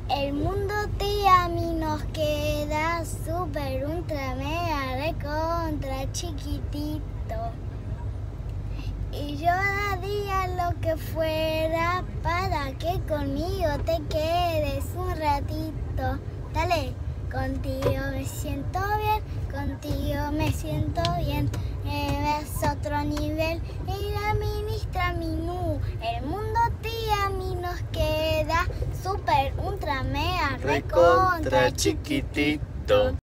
El mundo tía a mí nos queda super ultra mega recontra chiquitito. Y yo daría lo que fuera para que conmigo te quedes un ratito. Dale, contigo me siento bien, contigo me siento bien. Me ves a otro nivel y la ministra Minú. El mundo tía a mí nos queda super ultra mega recontra chiquitito.